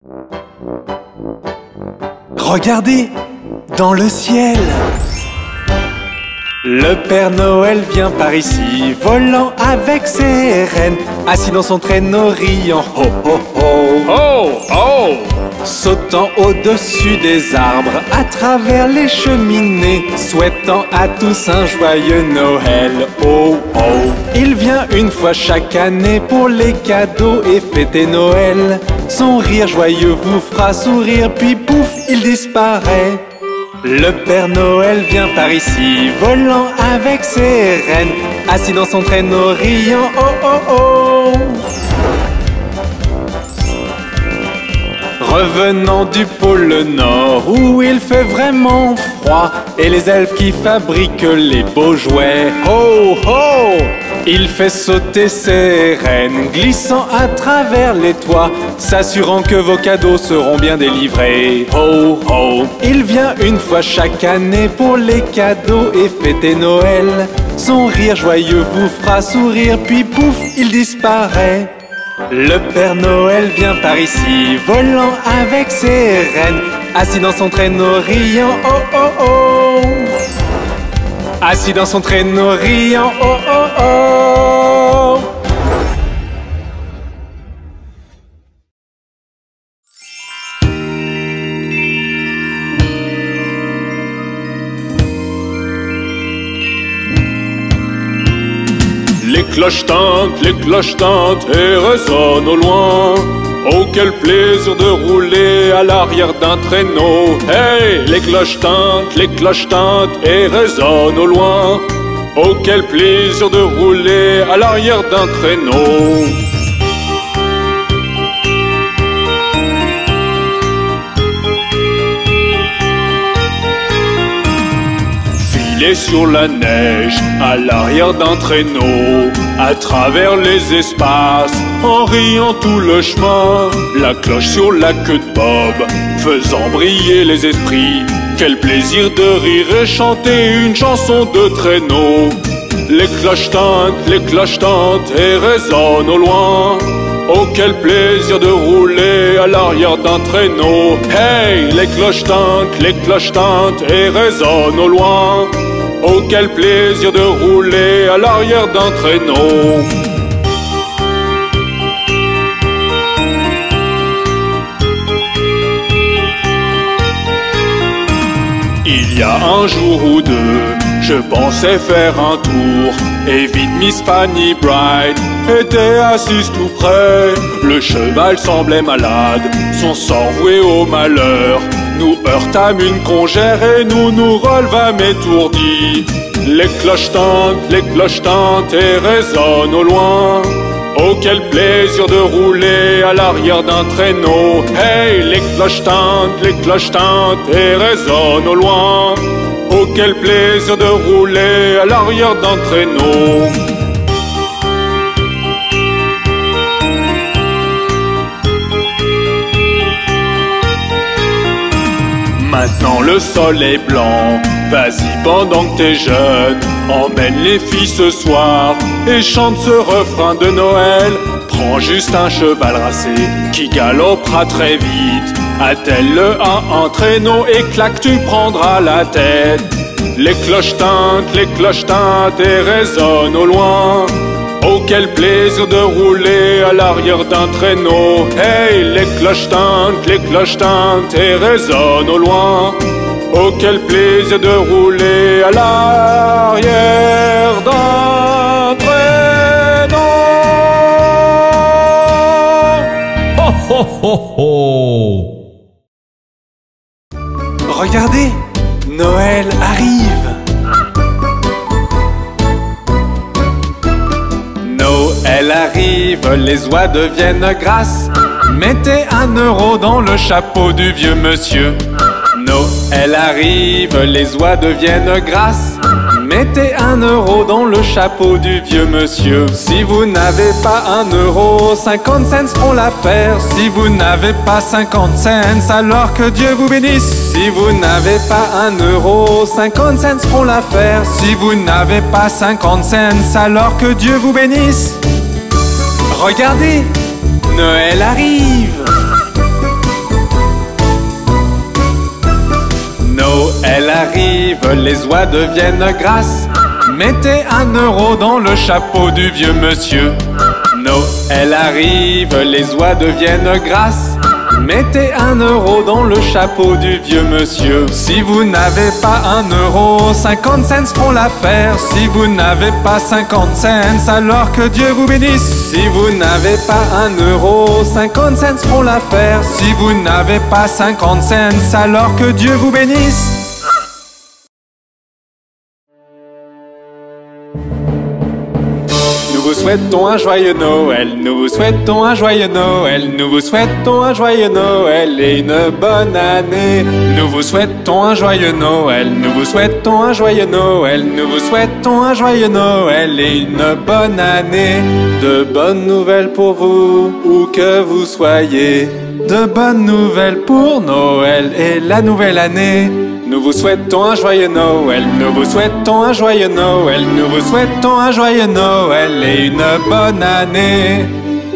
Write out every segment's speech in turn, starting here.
Regardez, dans le ciel. Le Père Noël vient par ici, volant avec ses rennes, assis dans son traîneau riant, ho ho ho, Oh, oh! sautant au-dessus des arbres, à travers les cheminées, souhaitant à tous un joyeux Noël, oh oh. Il vient une fois chaque année pour les cadeaux et fêter Noël. Son rire joyeux vous fera sourire, puis pouf, il disparaît. Le Père Noël vient par ici, volant avec ses rennes, assis dans son traîneau riant, oh oh oh. Revenant du pôle Nord, où il fait vraiment froid, et les elfes qui fabriquent les beaux jouets, ho ho. Il fait sauter ses rennes, glissant à travers les toits, s'assurant que vos cadeaux seront bien délivrés, ho ho. Il vient une fois chaque année pour les cadeaux et fêter Noël. Son rire joyeux vous fera sourire, puis pouf, il disparaît. Le Père Noël vient par ici, volant avec ses rennes, assis dans son traîneau riant, oh oh oh. Assis dans son traîneau riant, oh oh oh. Les cloches tintent et résonnent au loin. Oh, quel plaisir de rouler à l'arrière d'un traîneau. Hey, les cloches tintent et résonnent au loin. Oh, quel plaisir de rouler à l'arrière d'un traîneau. Filer sur la neige à l'arrière d'un traîneau, à travers les espaces, en riant tout le chemin, la cloche sur la queue de Bob, faisant briller les esprits. Quel plaisir de rire et chanter une chanson de traîneau. Les cloches tintent et résonnent au loin. Oh, quel plaisir de rouler à l'arrière d'un traîneau. Hey, les cloches tintent et résonnent au loin. Oh, quel plaisir de rouler à l'arrière d'un traîneau. Il y a un jour ou deux, je pensais faire un tour, et vite Miss Fanny Bright était assise tout près. Le cheval semblait malade, son sort voué au malheur. Nous heurtâmes une congère et nous nous relevâmes étourdis. Les cloches tintent et résonnent au loin. Oh, quel plaisir de rouler à l'arrière d'un traîneau. Hey, les cloches tintent et résonnent au loin. Oh, quel plaisir de rouler à l'arrière d'un traîneau. Maintenant le sol est blanc, vas-y pendant que t'es jeune, emmène les filles ce soir et chante ce refrain de Noël. Prends juste un cheval racé qui galopera très vite, attelle-le à un traîneau et clac, tu prendras la tête. Les cloches tintent et résonnent au loin. Oh, quel plaisir de rouler à l'arrière d'un traîneau. Hey, les cloches tintent et résonnent au loin. Oh, quel plaisir de rouler à l'arrière d'un traîneau. Ho ho ho ho! Regardez, Noël arrive. Noël arrive, les oies deviennent grasses. Mettez 1 euro dans le chapeau du vieux monsieur. Noël arrive, les oies deviennent grasses. Mettez 1 euro dans le chapeau du vieux monsieur. Si vous n'avez pas 1 euro, 50 cents feront l'affaire. Si vous n'avez pas 50 cents, alors que Dieu vous bénisse. Si vous n'avez pas 1 euro, 50 cents feront l'affaire. Si vous n'avez pas 50 cents, alors que Dieu vous bénisse. Regardez, Noël arrive. arrive, les oies deviennent grasses. Mettez 1 euro dans le chapeau du vieux monsieur. Noël arrive, les oies deviennent grasses. Mettez 1 euro dans le chapeau du vieux monsieur. Si vous n'avez pas 1 euro, 50 cents feront l'affaire. Si vous n'avez pas 50 cents, alors que Dieu vous bénisse. Si vous n'avez pas 1 euro, 50 cents feront l'affaire. Si vous n'avez pas 50 cents, alors que Dieu vous bénisse. Nous vous souhaitons un joyeux Noël, nous vous souhaitons un joyeux Noël, nous vous souhaitons un joyeux Noël et une bonne année. Nous vous souhaitons un joyeux Noël, nous vous souhaitons un joyeux Noël, nous vous souhaitons un joyeux Noël et une bonne année. De bonnes nouvelles pour vous, où que vous soyez. De bonnes nouvelles pour Noël et la nouvelle année. Nous vous souhaitons un joyeux Noël, nous vous souhaitons un joyeux Noël, nous vous souhaitons un joyeux Noël et une bonne année.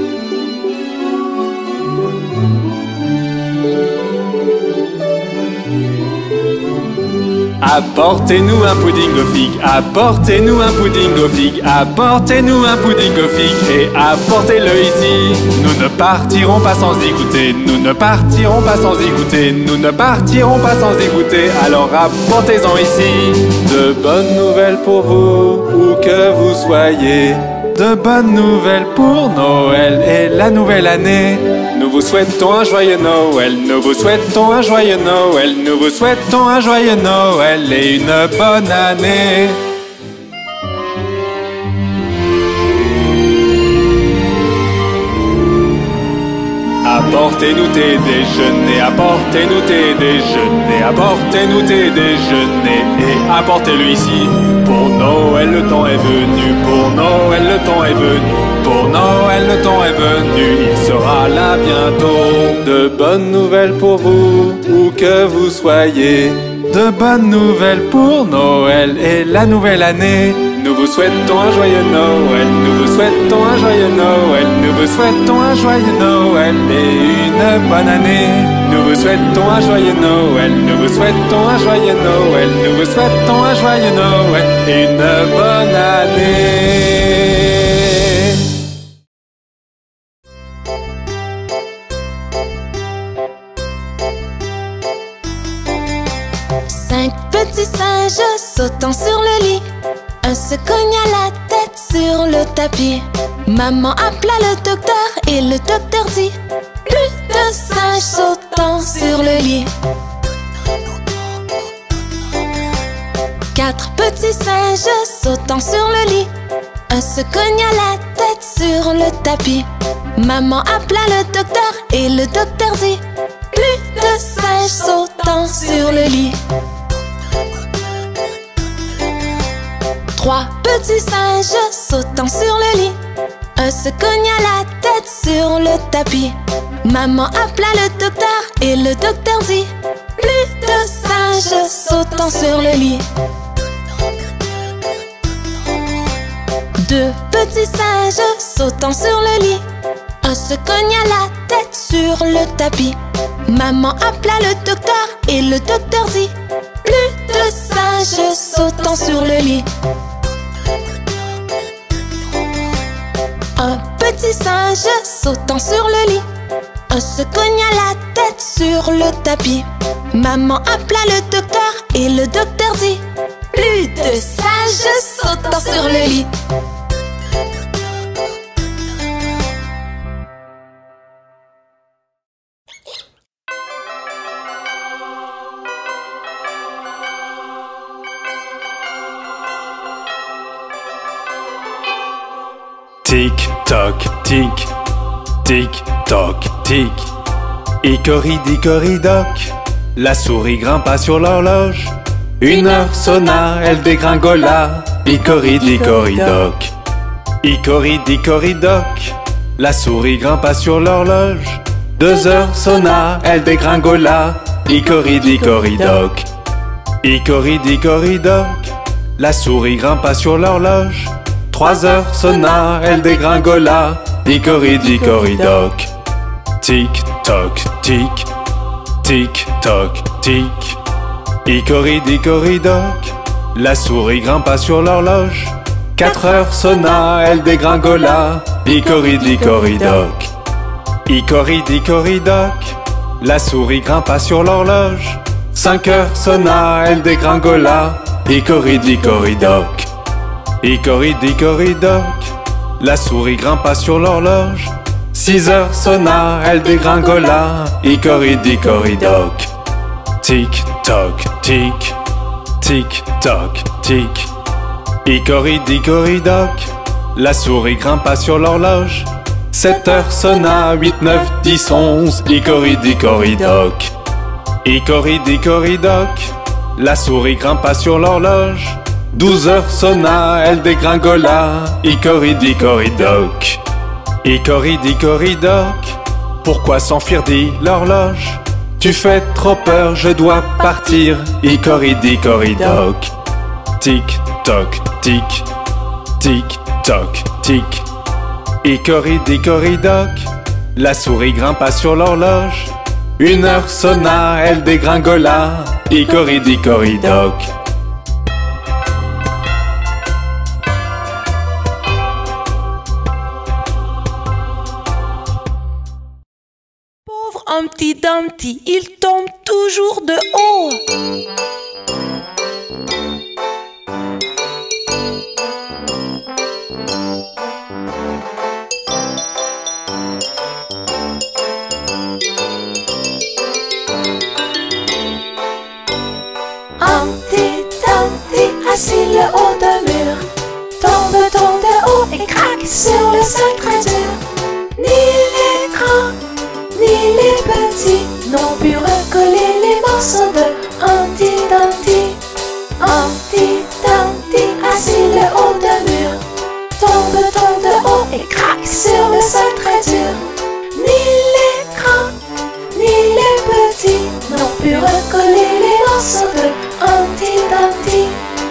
Apportez-nous un pudding aux figues, apportez-nous un pudding aux figues, apportez-nous un pudding aux figues et apportez-le ici. Nous ne partirons pas sans y goûter, nous ne partirons pas sans y goûter, nous ne partirons pas sans y goûter, alors apportez-en ici. De bonnes nouvelles pour vous, où que vous soyez. De bonnes nouvelles pour Noël et la nouvelle année. Nous vous souhaitons un joyeux Noël, nous vous souhaitons un joyeux Noël, nous vous souhaitons un joyeux Noël et une bonne année. Apportez-nous tes déjeuners, apportez-nous tes déjeuners, apportez-nous tes déjeuners et apportez-le ici. Pour Noël le temps est venu, pour Noël le temps est venu, pour Noël le temps est venu, il sera là bientôt. De bonnes nouvelles pour vous, où que vous soyez. De bonnes nouvelles pour Noël et la nouvelle année. Nous vous souhaitons un joyeux Noël, nous vous souhaitons un joyeux Noël, nous vous souhaitons un joyeux Noël et une bonne année. Nous vous souhaitons un joyeux Noël, nous vous souhaitons un joyeux Noël, nous vous souhaitons un joyeux Noël et une bonne année. 5 petits singes sautant sur le lit. Un se cogna la tête sur le tapis. Maman appela le docteur et le docteur dit: plus de singes sautant sur le lit. 4 petits singes sautant sur le lit. Un se cogna la tête sur le tapis. Maman appela le docteur et le docteur dit: plus de singes sautant sur le lit. 3 petits singes sautant sur le lit. Un se cogna la tête sur le tapis. Maman appela le docteur et le docteur dit: plus de singes sautant sur le lit. 2 petits singes sautant sur le lit. Un se cogna la tête sur le tapis. Maman appela le docteur et le docteur dit: plus de singes sautant sur le lit. Un petit singe sautant sur le lit. Un se cogna la tête sur le tapis. Maman appela le docteur et le docteur dit: plus de singes sautant sur le lit. Tic toc tic, tic toc tic. Icori-dicori-doc, la souris grimpa sur l'horloge. 1 heure sonna, elle dégringola. Icori-dicori-doc. Icori-dicori-doc, la souris grimpa sur l'horloge. 2 heures sonna, elle dégringola. Icori-dicori-doc. Icori-dicori-doc, la souris grimpa sur l'horloge. 3 heures sonna, elle dégringola. Icori-dicori-doc. Tic toc tic, tic toc tic. Hicoridicoridoc, la souris grimpa sur l'horloge. 4 heures sonna, elle dégringola. Hicoridicoridoc. Hicoridicoridoc, la souris grimpa sur l'horloge. 5 heures sonna, elle dégringola. Hicoridicoridoc. Hicoridicoridoc, la souris grimpa sur l'horloge. 6 heures sonna, elle dégringola. Hicoridicoridoc. Tic toc tic, tic toc tic. Hicoridicoridoc, la souris grimpa sur l'horloge. 7 heures sonna, 8, 9, 10, 11. Hicoridicoridoc. Hicoridicoridoc, la souris grimpa sur l'horloge. 12 heures sonna, elle dégringola. Hicoridicoridoc. Hicoridicoridoc, pourquoi s'enfuir dit l'horloge? Tu fais trop peur, je dois partir. Hicoridicoridoc. Tic toc tic, tic toc tic. Hicoridicoridoc, la souris grimpa sur l'horloge. 1 heure sonna, elle dégringola. Hicoridicoridoc. Pauvre Humpty Dumpty, il tombe toujours de haut. Humpty Dumpty, assis le haut d'un mur, tombe de haut et craque sur le sol très dur. Ni les grands, ni les petits n'ont pu recoller les morceaux de Humpty Dumpty. Humpty Dumpty, assis le haut d'un mur, tombe de haut et craque sur le sol très dur. Ni les grands, ni les petits n'ont pu recoller les morceaux de Humpty Dumpty.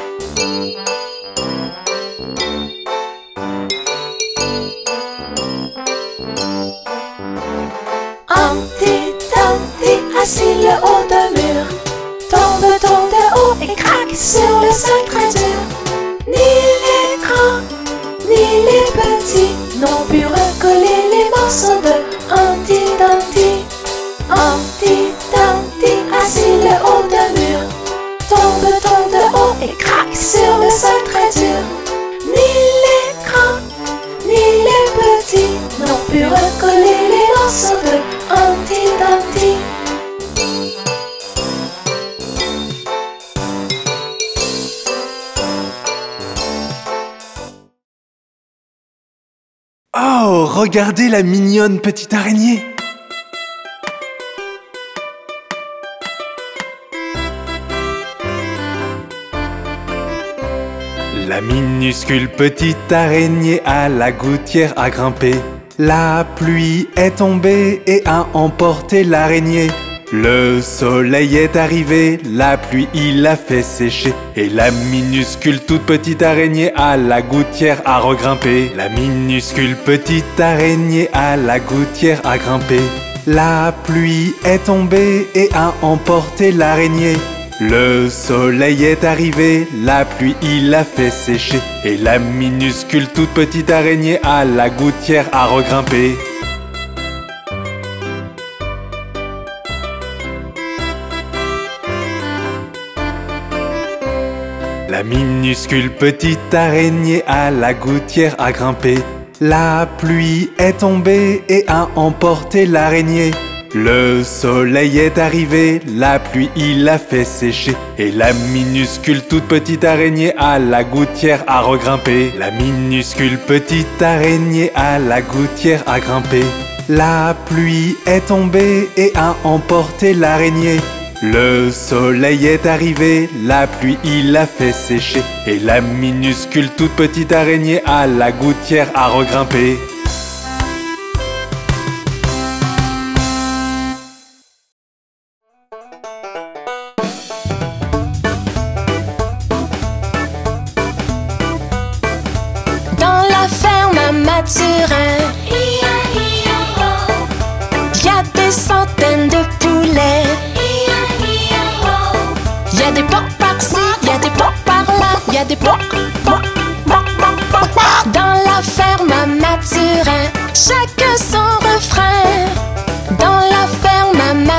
Humpty Dumpty, assis le haut d'un mur, tombe de haut et craque sur le sol très dur. Ni les grands, ni les petits n'ont pu recoller les morceaux de Humpty Dumpty. Humpty Dumpty, assis le haut d'un mur, tombe de haut et craque sur le sol très dur. Ni les grands, ni les petits n'ont pu recoller les morceaux de Humpty Dumpty. Oh, regardez la mignonne petite araignée. La minuscule petite araignée à la gouttière a grimpé. La pluie est tombée et a emporté l'araignée. Le soleil est arrivé, la pluie il l'a fait sécher. Et la minuscule toute petite araignée à la gouttière a regrimpé. La minuscule petite araignée à la gouttière a grimpé. La pluie est tombée et a emporté l'araignée. Le soleil est arrivé, la pluie il l'a fait sécher. Et la minuscule toute petite araignée à la gouttière a regrimpé. La minuscule petite araignée à la gouttière a grimpé. La pluie est tombée et a emporté l'araignée. Le soleil est arrivé, la pluie il l'a fait sécher. Et la minuscule toute petite araignée à la gouttière a regrimpé. La minuscule petite araignée à la gouttière a grimpé. La pluie est tombée et a emporté l'araignée. Le soleil est arrivé, la pluie il l'a fait sécher. Et la minuscule toute petite araignée à la gouttière a regrimpé. Dans la ferme à Mathurin, y a des centaines de poulets. Y a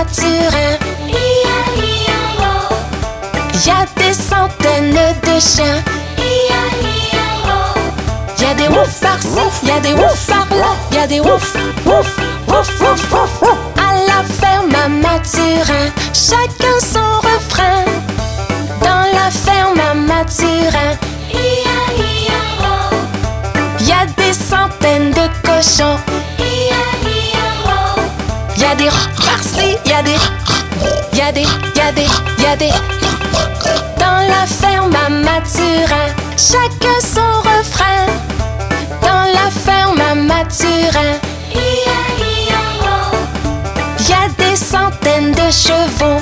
Mathurin. Y a des centaines de chiens. Y a des wouf par-ci, y a des wouf par-là, y a des wouf, wouf, wouf, wouf, wouf. À la ferme à Mathurin, chacun son refrain. Dans la ferme à Mathurin, y a des centaines de cochons. Y a des par-ci, y a des, y a des, y a des, y a des. Dans la ferme à Mathurin, chacun son refrain. Dans la ferme à Mathurin, y a des centaines de chevaux.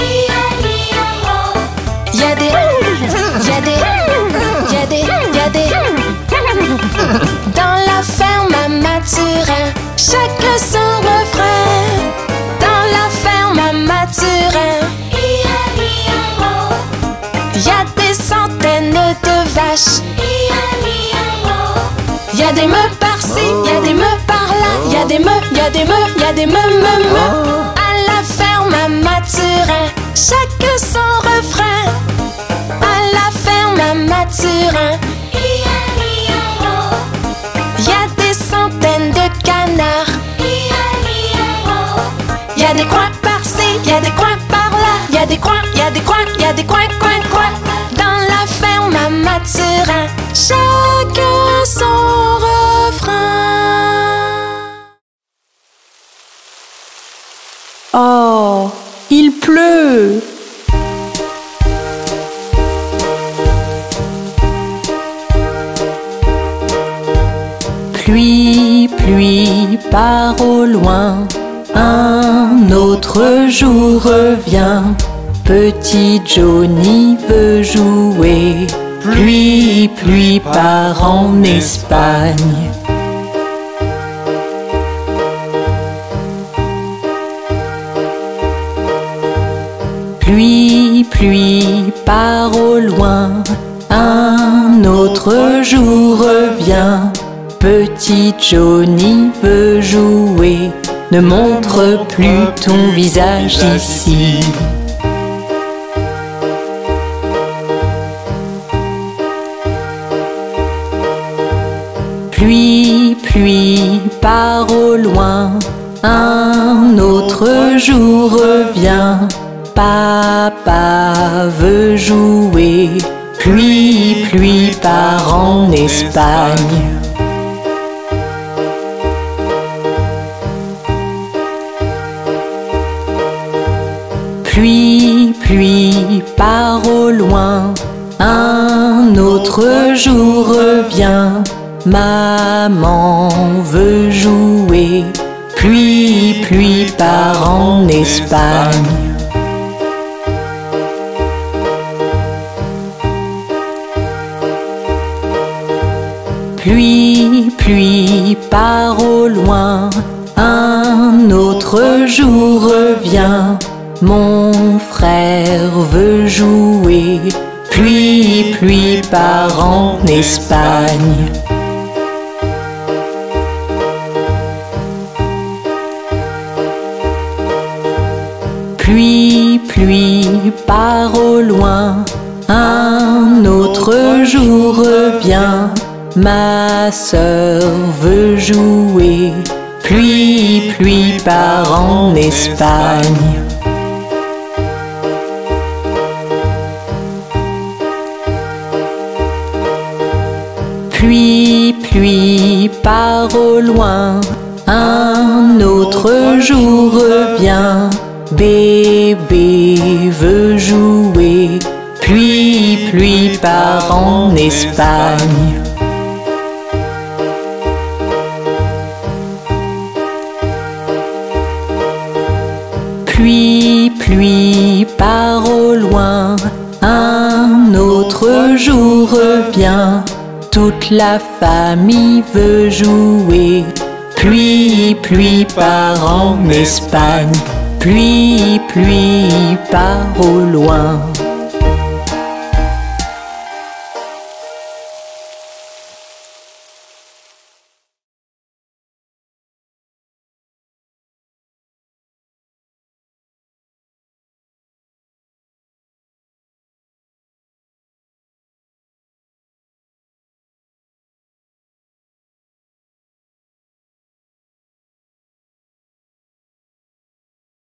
Y a des, y a des, y a des, y a des. Dans la ferme à Mathurin, chacun son refrain. Dans la ferme à Mathurin, y a des centaines de vaches. Y a des meux par-ci, y a des meux par-là, y a des meux, y a des meux, y a des meux. À la ferme à Mathurin, chacun son refrain. À la ferme à Mathurin, y a des centaines de canards. Y a des coins par-ci, y a des coins par-là, y a des coins, y a des coins, y a des coins, coins, coins. Dans la ferme à Mathurin, chacun son refrain. Oh, il pleut. Pluie, pluie, part au loin. Un autre jour revient. Petit Johnny veut jouer. Pluie, pluie, part en Espagne. Pluie, pluie, part au loin. Un autre jour revient. Petit Johnny veut jouer. Ne montre plus ton visage ici. Pluie, pluie, part au loin. Un autre jour revient. Papa veut jouer. Pluie, pluie, part en Espagne. Pluie, pluie, part au loin. Un autre jour revient. Maman veut jouer. Pluie, pluie, part en Espagne. Pluie, pluie, part au loin. Un autre jour revient. Mon frère veut jouer. Pluie, pluie, part en Espagne. Pluie, pluie, part au loin. Un autre jour revient. Ma sœur veut jouer. Pluie, pluie, part en Espagne. Pluie, pluie, part au loin. Un autre jour revient. Bébé veut jouer. Pluie, pluie, part en Espagne. Pluie, pluie, part au loin. Un autre jour revient. Toute la famille veut jouer. Pluie, pluie, part en Espagne. Pluie, pluie, part au loin.